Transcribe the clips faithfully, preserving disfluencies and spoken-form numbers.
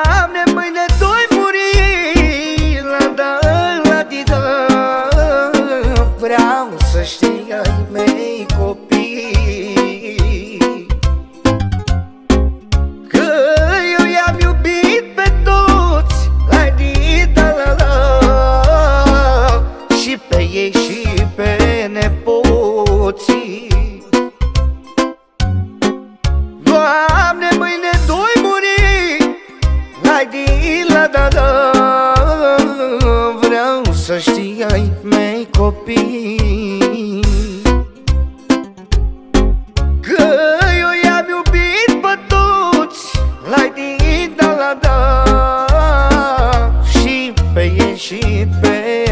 Doamne, mâine doi muri, la da, la di da. Vreau să știi ai mei copii că eu i-am iubit pe toți, la di da la la, și pe ei și pe nepoții. Doamne, mâine doi muri, la di la da da. Vreau să știi ai mei copii că eu i-am iubit pe toți, la di da la da, și pe ei și pe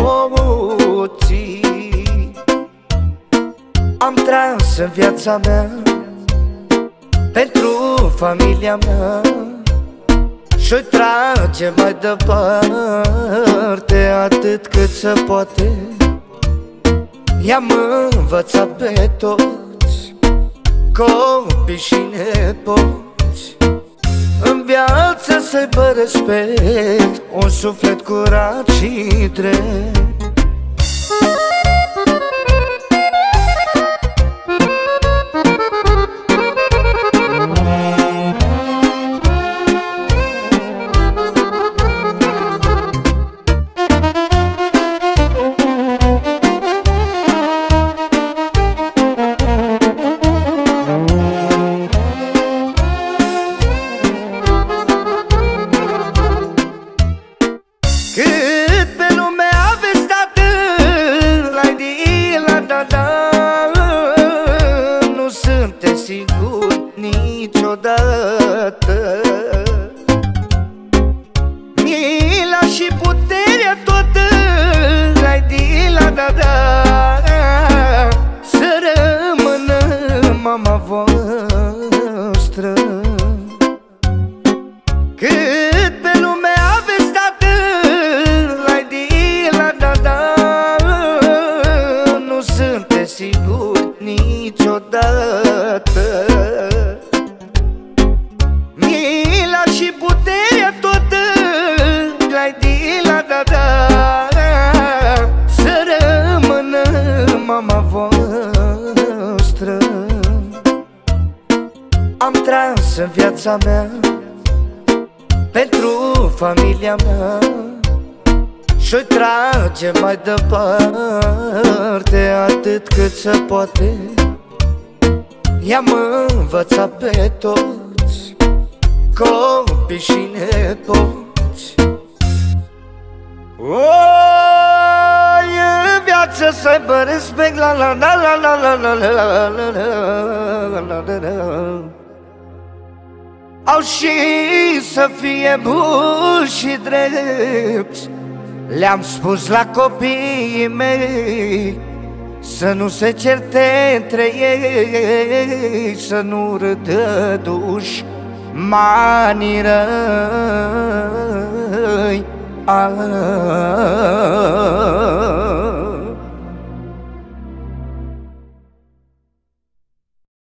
nepoții. Am tras în viața mea pentru familia mea și-o trage mai departe atât cât se poate. I-am învățat pe toți, copii și nepoți, în viață să-i respect, un suflet curat și drept. Cât pe lume aveți, tată, la di la da da, nu sunteți siguri niciodată. Mila și puterea toată, la di la da da, să rămână mama voastră. Cât pe lume aveți, tată, la di la da da, nu sunteți siguri niciodată. Mila și puterea toată, la di la da da, să rămână mama voastră. Am tras în viața mea pentru familia mea și-o trage mai departe atât cât se poate. I-am învățat pe toți, copii și nepoți. O, în viață să aibă respect, la la la la la la la la la la la la. Au și să fie buni și drepți. Le-am spus la copiii mei să nu se certe între ei, să nu râdă dușmanii răi.